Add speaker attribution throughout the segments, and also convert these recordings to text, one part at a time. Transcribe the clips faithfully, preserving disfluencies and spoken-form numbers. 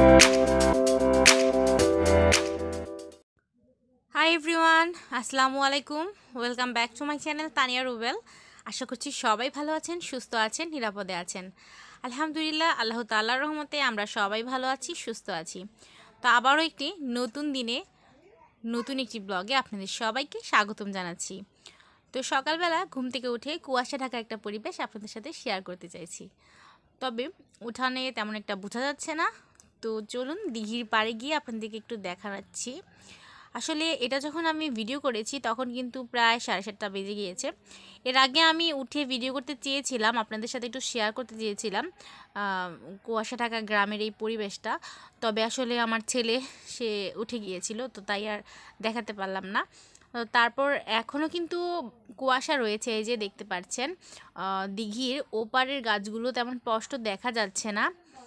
Speaker 1: High everyone, আসসালামু আলাইকুম। Welcome back to my channel Tania Rubel. আশা করছি সবাই ভালো আছেন, সুস্থ আছেন, নিরাপদে আছেন। আলহামদুলিল্লাহ, আল্লাহ তাআলার রহমতে আমরা সবাই ভালো আছি, সুস্থ আছি। তো আবারও একটি নতুন দিনে নতুন একটি ব্লগে আপনাদের সবাইকে স্বাগতম জানাচ্ছি। তো সকালবেলা ঘুম থেকে উঠে কুয়াশা ঢাকা একটা পরিবেশ আপনাদের সাথে শেয়ার করতে চাইছি। তবে উঠানে তেমন একটা বোঝা যাচ্ছে না, তো চলুন দিঘির পাড়ে গিয়ে আপনাদেরকে একটু দেখাচ্ছি। আসলে এটা যখন আমি ভিডিও করেছি তখন কিন্তু প্রায় সাড়ে সাতটা বেজে গিয়েছে। এর আগে আমি উঠে ভিডিও করতে চেয়েছিলাম, আপনাদের সাথে একটু শেয়ার করতে চেয়েছিলাম কুয়াশা ঢাকা গ্রামের এই পরিবেশটা। তবে আসলে আমার ছেলে সে উঠে গিয়েছিল, তো তাই আর দেখাতে পারলাম না। তারপর এখনও কিন্তু কুয়াশা রয়েছে, এই যে দেখতে পাচ্ছেন দিঘির ওপারের গাছগুলো তেমন স্পষ্ট দেখা যাচ্ছে না।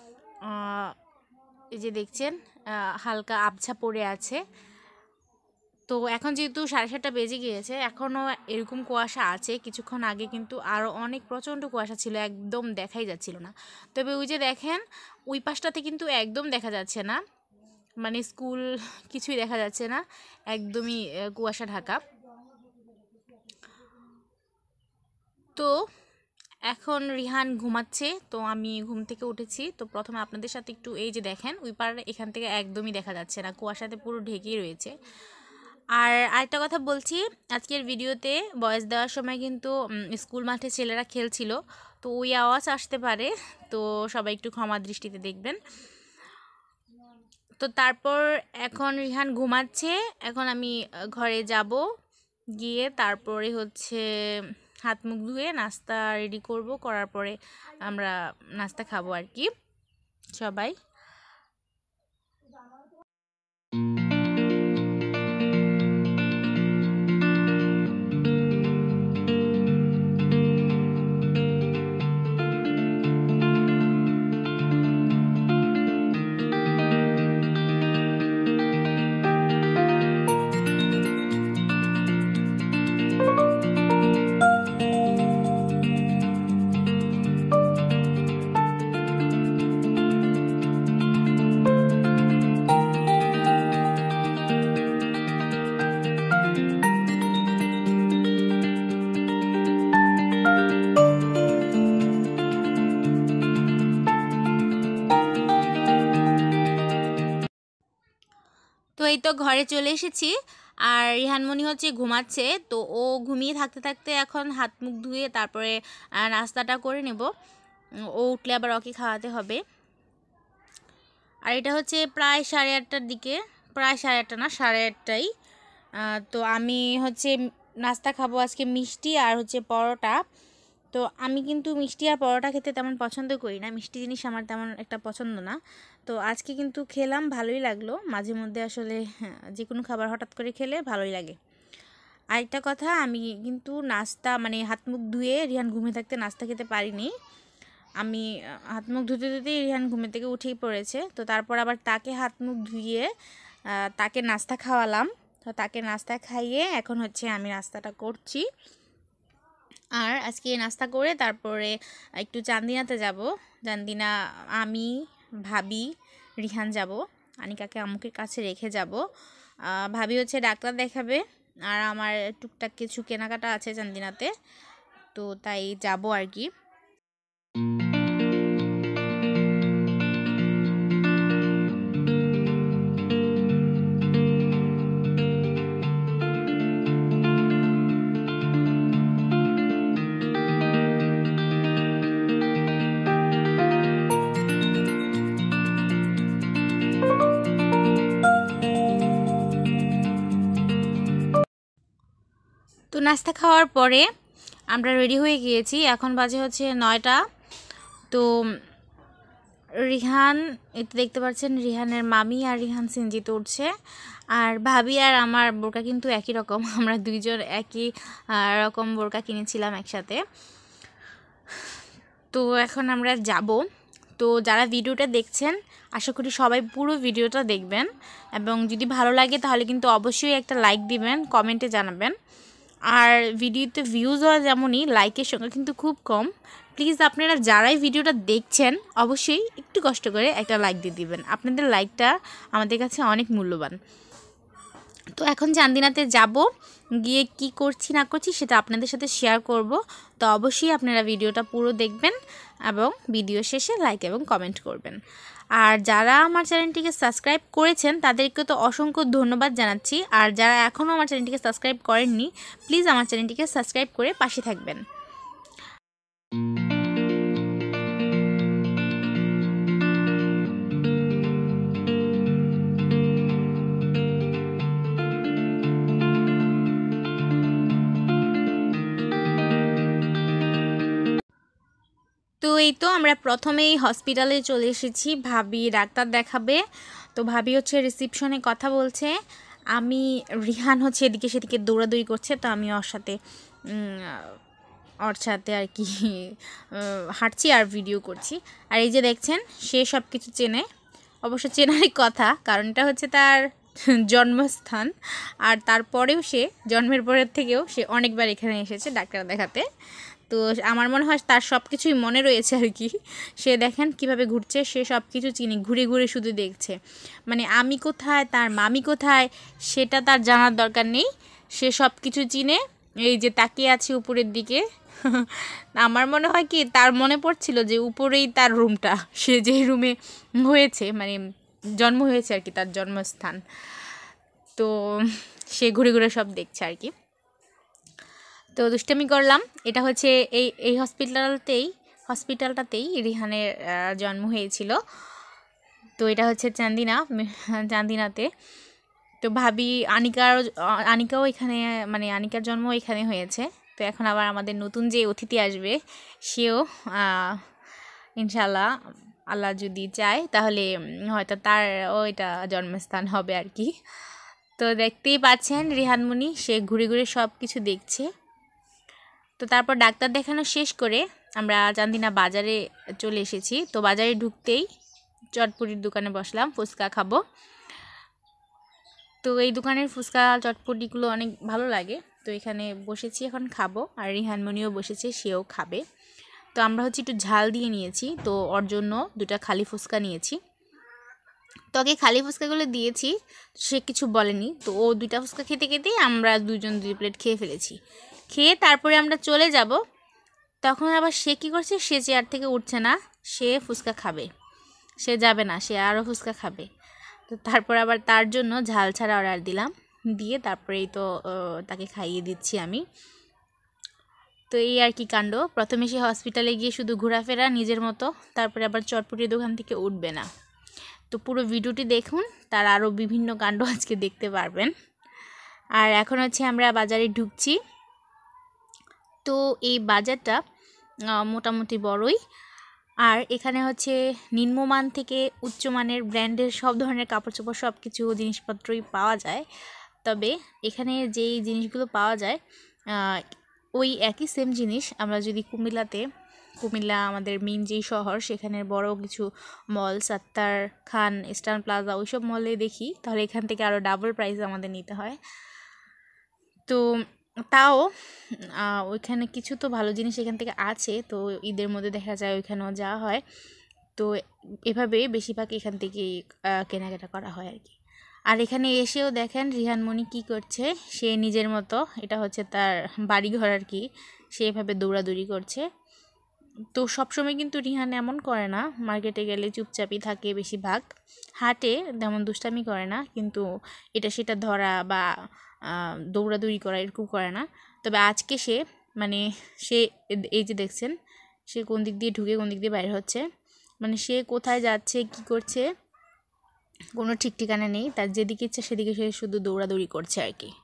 Speaker 1: এই যে দেখছেন হালকা আবছা পড়ে আছে। তো এখন যেহেতু সাড়ে সাতটা বেজে গিয়েছে, এখনও এরকম কুয়াশা আছে। কিছুক্ষণ আগে কিন্তু আরও অনেক প্রচণ্ড কুয়াশা ছিল, একদম দেখাই যাচ্ছিল না। তবে ওই যে দেখেন ওই পাশটাতে কিন্তু একদম দেখা যাচ্ছে না, মানে স্কুল কিছুই দেখা যাচ্ছে না, একদমই কুয়াশা ঢাকা। তো এখন রিহান ঘুমাচ্ছে, তো আমি ঘুম থেকে উঠেছি। তো প্রথমে আপনাদের সাথে একটু এই যে দেখেন ওই পার এখান থেকে একদমই দেখা যাচ্ছে না, কুয়াশাতে পুরো ঢেকেই রয়েছে। আর আরেকটা কথা বলছি, আজকের ভিডিওতে ভয়েস দেওয়ার সময় কিন্তু স্কুল মাঠে ছেলেরা খেলছিল, তো ওই আওয়াজ আসতে পারে, তো সবাই একটু ক্ষমা দৃষ্টিতে দেখবেন। তো তারপর এখন রিহান ঘুমাচ্ছে, এখন আমি ঘরে যাব, গিয়ে তারপরে হচ্ছে হাত মুখ ধুয়ে নাস্তা রেডি করব, করার পরে আমরা নাস্তা খাবো আর কি সবাই। তো এই তো ঘরে চলে এসেছি, আর রিহানমণি হচ্ছে ঘুমাচ্ছে। তো ও ঘুমিয়ে থাকতে থাকতে এখন হাত মুখ ধুয়ে তারপরে নাস্তাটা করে নেব, ও উঠলে আবার ওকে খাওয়াতে হবে। আর এটা হচ্ছে প্রায় সাড়ে আটটার দিকে, প্রায় সাড়ে আটটা না সাড়ে আটটাই। তো আমি হচ্ছে নাস্তা খাবো আজকে মিষ্টি আর হচ্ছে পরোটা। তো আমি কিন্তু মিষ্টি আর পরোটা খেতে তেমন পছন্দ করি না, মিষ্টি জিনিস আমার তেমন একটা পছন্দ না। তো আজকে কিন্তু খেলাম, ভালোই লাগলো। মাঝে মধ্যে আসলে যে কোনো খাবার হঠাৎ করে খেলে ভালোই লাগে। আরেকটা কথা, আমি কিন্তু নাস্তা মানে হাত মুখ ধুয়ে রিহান ঘুমিয়ে থাকতে নাস্তা খেতে পারিনি। আমি হাত মুখ ধুতে ধুতেই রিহান ঘুমের থেকে উঠেই পড়েছে। তো তারপর আবার তাকে হাত মুখ ধুয়ে তাকে নাস্তা খাওয়ালাম। তো তাকে নাস্তা খাইয়ে এখন হচ্ছে আমি নাস্তাটা করছি। আর আজকে নাস্তা করে তারপরে একটু চান্দিনাতে যাব। চান্দিনা আমি, ভাবি, রিহান যাব, আনিকাকে আম্মুকে কাছে রেখে যাব। ভাবি হচ্ছে ডাক্তার দেখাবে, আর আমার টুকটাক কিছু কেনাকাটা আছে চান্দিনাতে, তো তাই যাব আর কি। তো নাস্তা খাওয়ার পরে আমরা রেডি হয়ে গিয়েছি, এখন বাজে হচ্ছে নয়টা। তো রিহান এতে দেখতে পাচ্ছেন রিহানের মামি আর রিহান সিনজিতে উঠছে, আর ভাবি আর আমার বোরকা কিন্তু একই রকম, আমরা দুইজন একই রকম বোরকা কিনেছিলাম একসাথে। তো এখন আমরা যাব। তো যারা ভিডিওটা দেখছেন আশা করি সবাই পুরো ভিডিওটা দেখবেন, এবং যদি ভালো লাগে তাহলে কিন্তু অবশ্যই একটা লাইক দিবেন, কমেন্টে জানাবেন। আর ভিডিওতে ভিউজ হওয়া যেমনই, লাইকের সংখ্যা কিন্তু খুব কম, প্লিজ আপনারা যারাই ভিডিওটা দেখছেন অবশ্যই একটু কষ্ট করে একটা লাইক দিয়ে দিবেন। আপনাদের লাইকটা আমাদের কাছে অনেক মূল্যবান। তো এখন চান্দিনাতে যাব, গিয়ে কি করছি না করছি সেটা আপনাদের সাথে শেয়ার করব। তো অবশ্যই আপনারা ভিডিওটা পুরো দেখবেন এবং ভিডিও শেষে লাইক এবং কমেন্ট করবেন। আর যারা আমার চ্যানেলটিকে সাবস্ক্রাইব করেছেন তাদেরকে তো অসংখ্য ধন্যবাদ জানাচ্ছি। আর যারা এখনও আমার চ্যানেলটিকে সাবস্ক্রাইব করেননি প্লিজ আমার চ্যানেলটিকে সাবস্ক্রাইব করে পাশে থাকবেন। তো এই তো আমরা প্রথমেই হসপিটালে চলে এসেছি, ভাবি ডাক্তার দেখাবে। তো ভাবি হচ্ছে রিসিপশনে কথা বলছে, আমি রিহান হচ্ছে এদিকে সেদিকে দৌড়াদৌড়ি করছে। তো আমি ওর সাথে ওর সাথে আর কি হাঁটছি আর ভিডিও করছি। আর এই যে দেখছেন সে সব কিছু চেনে, অবশ্য চেনারই কথা, কারণ এটা হচ্ছে তার জন্মস্থান। আর তারপরেও সে জন্মের পরের থেকেও সে অনেকবার এখানে এসেছে ডাক্তার দেখাতে। তো আমার মনে হয় তার সব কিছুই মনে রয়েছে আর কি। সে দেখেন কিভাবে ঘুরছে, সে সব কিছু চিনি, ঘুরে ঘুরে শুধু দেখছে। মানে আমি কোথায়, তার মামি কোথায় সেটা তার জানার দরকার নেই, সে সব কিছু চিনে। এই যে তাকিয়ে আছে উপরের দিকে, আমার মনে হয় কি তার মনে পড়ছিল যে উপরেই তার রুমটা, সে যেই রুমে হয়েছে মানে জন্ম হয়েছে আর কি, তার জন্মস্থান। তো সে ঘুরে ঘুরে সব দেখছে আর কি। তো দুষ্টামি করলাম। এটা হচ্ছে এই এই হসপিটালতেই হসপিটালটাতেই রিহানের জন্ম হয়েছিল। তো এটা হচ্ছে চান্দিনা, চান্দিনাতে। তো ভাবি আনিকার আনিকাও এখানে, মানে আনিকার জন্ম এখানে হয়েছে। তো এখন আবার আমাদের নতুন যে অতিথি আসবে সেও ইনশাল্লাহ আল্লাহ যদি চায় তাহলে হয়তো তার ওইটা জন্মস্থান হবে আর কি। তো দেখতেই পাচ্ছেন রিহানমণি সে ঘুরে ঘুরে সব কিছু দেখছে। তো তারপর ডাক্তার দেখানো শেষ করে আমরা চান্দিনা বাজারে চলে এসেছি। তো বাজারে ঢুকতেই চটপটির দোকানে বসলাম, ফুচকা খাবো। তো এই দোকানের ফুচকা চটপটিগুলো অনেক ভালো লাগে। তো এখানে বসেছি এখন খাবো, আর রিহানমণিও বসেছে, সেও খাবে। তো আমরা হচ্ছে একটু ঝাল দিয়ে নিয়েছি, তো ওর জন্য দুটা খালি ফুচকা নিয়েছি। তো আগে খালি ফুচকাগুলো দিয়েছি, সে কিছু বলেনি। তো ও দুইটা ফুচকা খেতে খেতেই আমরা দুজন দুই প্লেট খেয়ে ফেলেছি। খেয়ে তারপরে আমরা চলে যাব, তখন আবার সে কী করছে, সে চেয়ার থেকে উঠছে না, সে ফুচকা খাবে, সে যাবে না, সে আরও ফুচকা খাবে। তো তারপর আবার তার জন্য ঝাল ছাড়া অর্ডার দিলাম, দিয়ে তারপরেই তো তাকে খাইয়ে দিচ্ছি আমি। তো এই আর কি কাণ্ড। প্রথমে সে হসপিটালে গিয়ে শুধু ঘোরাফেরা নিজের মতো, তারপরে আবার চটপটির দোকান থেকে উঠবে না। তো পুরো ভিডিওটি দেখুন, তার আরও বিভিন্ন কাণ্ড আজকে দেখতে পারবেন। আর এখন হচ্ছে আমরা বাজারে ঢুকছি। তো এই বাজারটা মোটামুটি বড়ই, আর এখানে হচ্ছে নিম্নমান থেকে উচ্চমানের ব্র্যান্ডের সব ধরনের কাপড় চোপড় সব কিছু জিনিসপত্রই পাওয়া যায়। তবে এখানে যেই জিনিসগুলো পাওয়া যায় ওই একই সেম জিনিস আমরা যদি কুমিল্লাতে, কুমিল্লা আমাদের মেইন যেই শহর, সেখানে বড় কিছু mall, Sattar Khan, Eastern Plaza, ওইসব মলে দেখি, তাহলে এখান থেকে আরও ডাবল প্রাইস আমাদের নিতে হয়। তো তাও ওইখানে কিছু তো ভালো জিনিস এখান থেকে আছে। তো ঈদের মধ্যে দেখা যায় ওইখানেও যাওয়া হয়। তো এভাবে বেশিরভাগ এখান থেকেই কেনাকাটা করা হয় আর কি। আর এখানে এসেও দেখেন রিহানমণি কি করছে, সে নিজের মতো, এটা হচ্ছে তার বাড়িঘর আর কি, সে এভাবে দৌড়াদৌড়ি করছে। তো সবসময় কিন্তু রিহান এমন করে না, মার্কেটে গেলে চুপচাপই থাকে, বেশিরভাগ হাঁটে, তেমন দুষ্টামি করে না, কিন্তু এটা সেটা ধরা বা দৌড়াদৌড়ি করা এরকম করে না। তবে আজকে সে মানে সে এই যে দেখছেন সে কোন দিক দিয়ে ঢুকে কোন দিক দিয়ে বাইরে হচ্ছে, মানে সে কোথায় যাচ্ছে কি করছে কোনো ঠিক ঠিকানা নেই, তার যেদিকে ইচ্ছা সেদিকে সে শুধু দৌড়াদৌড়ি করছে আর কি।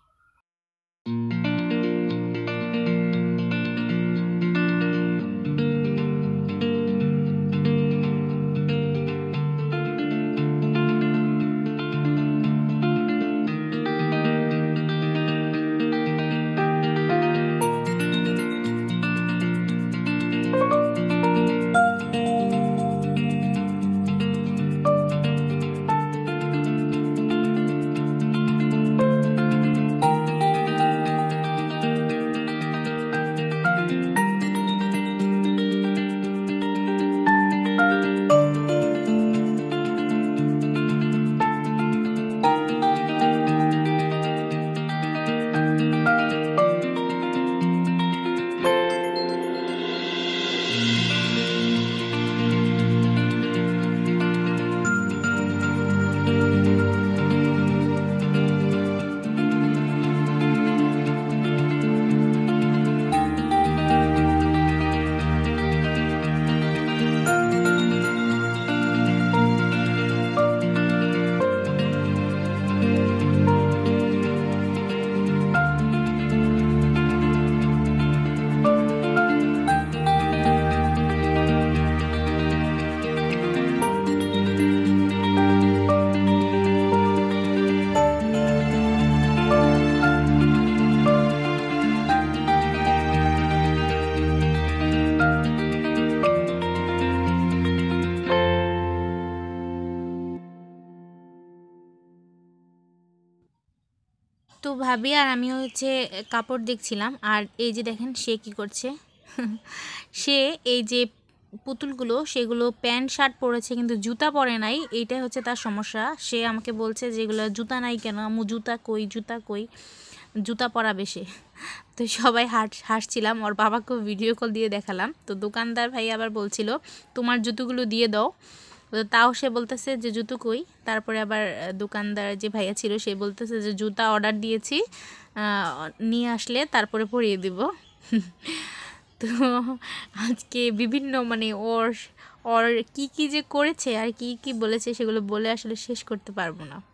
Speaker 1: তো ভাবি আর আমি হচ্ছে কাপড় দেখছিলাম, আর এই যে দেখেন সে কি করছে। সে এই যে পুতুলগুলো সেগুলো প্যান্ট শার্ট পরেছে কিন্তু জুতা পরে নাই, এইটাই হচ্ছে তার সমস্যা। সে আমাকে বলছে যে এগুলো জুতা নাই কেন আম্মু, জুতা কই জুতা কই, জুতা পরাবে সে। তো সবাই হাস হাসছিলাম, ওর বাবাকেও ভিডিও কল দিয়ে দেখালাম। তো দোকানদার ভাই আবার বলছিল তোমার জুতোগুলো দিয়ে দাও, তাও সে বলতেছে যে জুতো কই। তারপরে আবার দোকানদার যে ভাইয়া ছিল সে বলতেছে যে জুতা অর্ডার দিয়েছি, নিয়ে আসলে তারপরে পরিয়ে দিব। তো আজকে বিভিন্ন মানে ওর ওর কী কী যে করেছে আর কি কি বলেছে সেগুলো বলে আসলে শেষ করতে পারবো না।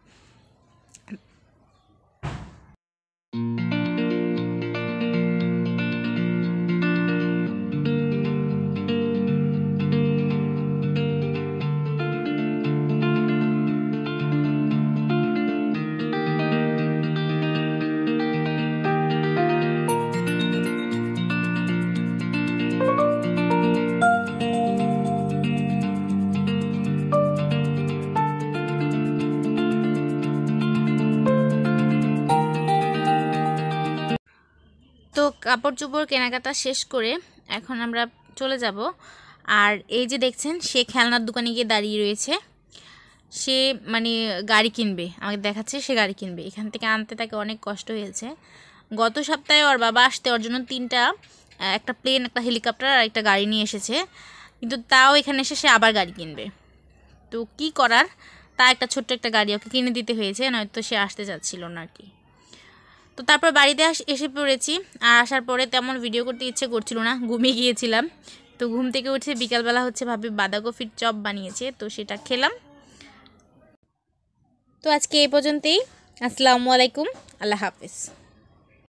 Speaker 1: তো কাপড় চোপড় কেনাকাটা শেষ করে এখন আমরা চলে যাব। আর এই যে দেখছেন সে খেলনার দোকানে গিয়ে দাঁড়িয়ে রয়েছে। সে মানে গাড়ি কিনবে, আমাকে দেখাচ্ছে সে গাড়ি কিনবে। এখান থেকে আনতে তাকে অনেক কষ্ট হয়েছে। গত সপ্তাহে ওর বাবা আসতে ওর জন্য তিনটা, একটা প্লেন, একটা হেলিকপ্টার আর একটা গাড়ি নিয়ে এসেছে, কিন্তু তাও এখানে এসে সে আবার গাড়ি কিনবে। তো কি করার, তা একটা ছোট্ট একটা গাড়ি ওকে কিনে দিতে হয়েছে, নয়তো সে আসতে চাচ্ছিল না আর কি। তো তারপর বাড়িতে এসে পড়েছি, আর আসার পরে তেমন ভিডিও করতে ইচ্ছে করছিল না, ঘুমিয়ে গিয়েছিলাম। তো ঘুম থেকে উঠে বিকালবেলা হচ্ছে ভাবি বাঁধাকপির চপ বানিয়েছে, তো সেটা খেলাম। তো আজকে এই পর্যন্তই। আসসালামু আলাইকুম, আল্লাহ হাফেজ।